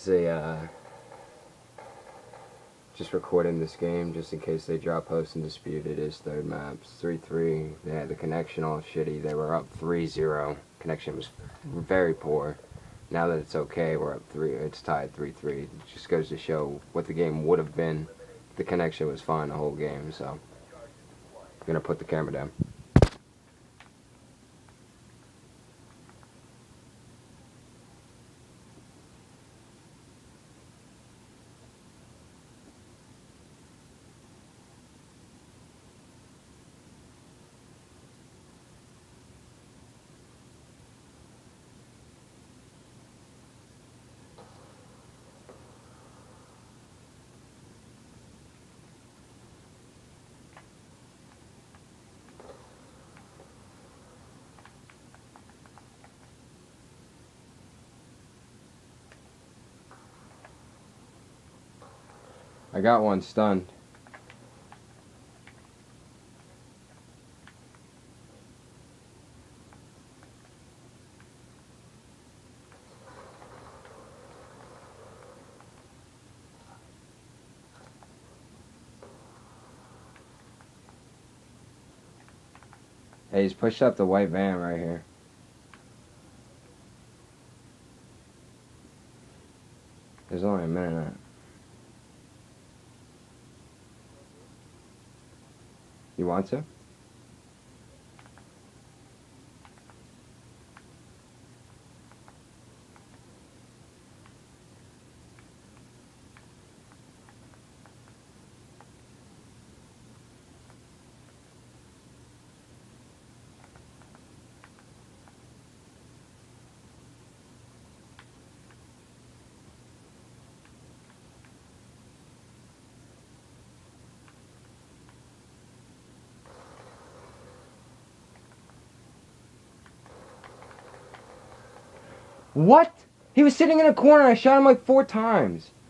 is a, just recording this game just in case they drop Host and Dispute. It is third maps, 3-3. They had the connection all shitty. They were up 3-0. Connection was very poor. Now that it's okay, we're up 3. It's tied 3-3. It just goes to show what the game would have been. The connection was fine the whole game, so I'm gonna put the camera down. I got one stunned. Hey, he's pushed up the white van right here. There's only a minute in it. You want to? What? He was sitting in a corner. I shot him like 4 times.